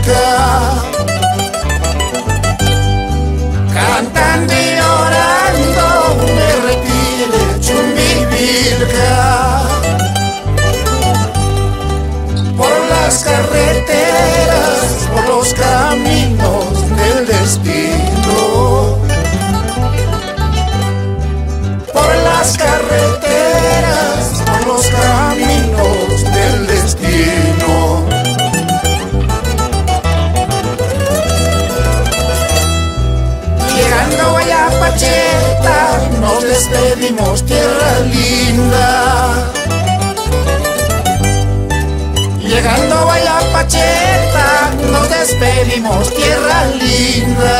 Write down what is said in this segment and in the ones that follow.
Chumivilca, cantando y llorando me retire Chumivilca. Por las carreteras, por los caminos del destino, por las carreteras, por los caminos del destino. Llegando a Guayapacheta, nos despedimos, tierra linda. Llegando a Guayapacheta, nos despedimos, tierra linda.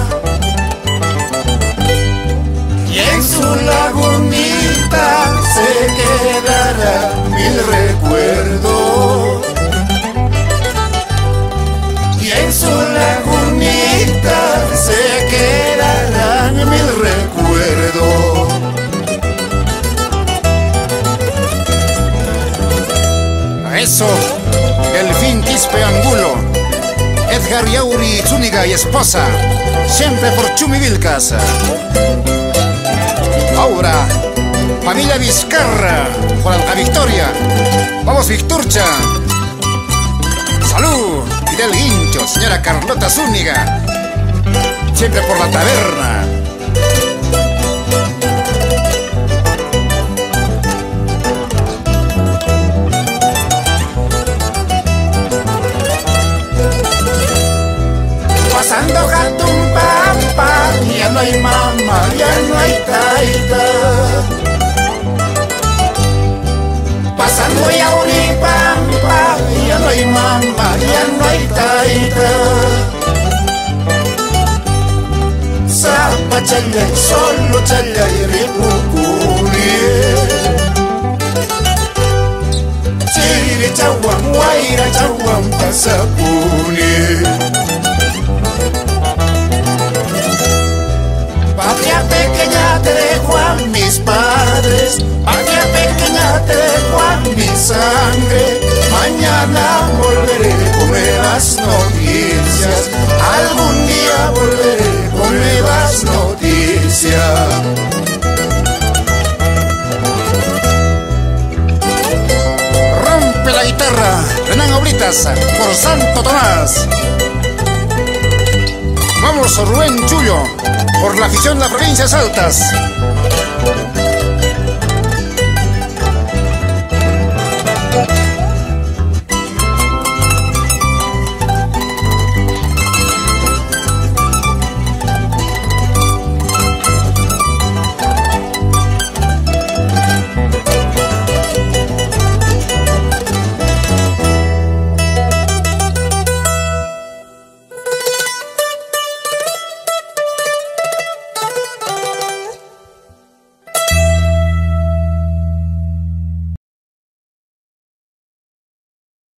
Y en su lagunita se quedarán mil recuerdos. Y en su lagunita se quedarán mil recuerdos. Eso, el fin Quispe Angulo, Edgar Yauri Zúñiga y esposa, siempre por Chumivilcas. Ahora, familia Vizcarra, por Alta Victoria. Vamos, Victurcha. Salud, Fidel Guincho, señora Carlota Zúñiga, siempre por la taberna. Pasando Jatumpampa, ya no hay mamá, ya no hay taita. Pasando Yauripampa, ya no hay mamá, ya no hay taita. Sapa Chalay, solo Chalay, Ripucuri. Chiri Chawam, Guaira Chawam, Pasapuni. Patria pequeña te dejo a mis padres, patria pequeña te dejo a mi sangre. Mañana volveré con nuevas noticias, algún día volveré con nuevas noticias. Rompe la guitarra, Renan Oblitas, por Santo Tomás. Vamos, Rubén Chullo, por la afición de las Provincias Altas.